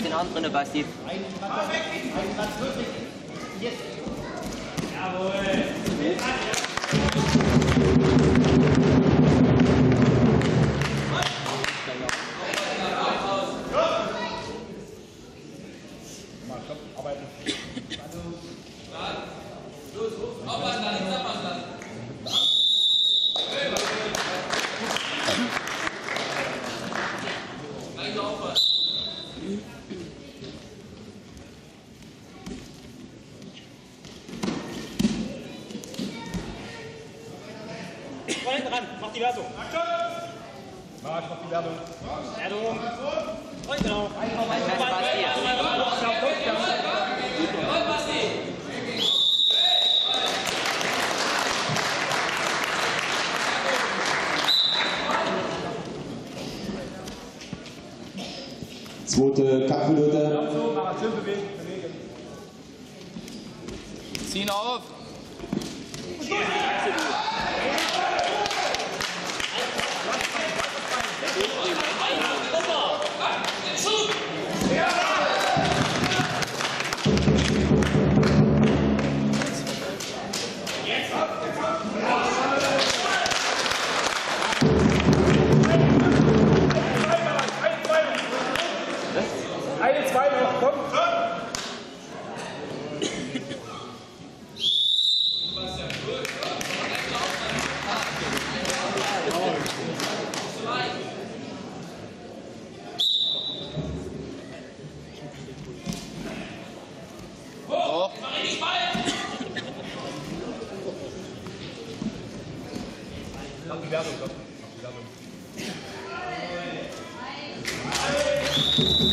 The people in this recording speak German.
erst den anderen, Basti. Jawohl. Arbeiten. Los, aufpassen, da links abpassen lassen. Gleich noch aufpassen. Voll hinten ran, mach die Wertung. Marsch, mach die Wertung. Wertung. Und genau. Zweite Kampfminute. Schön bewegen. Ziehen auf. Eine, zwei noch, komm! Hoch! Mach die Werbung, komm. Mach die Werbung.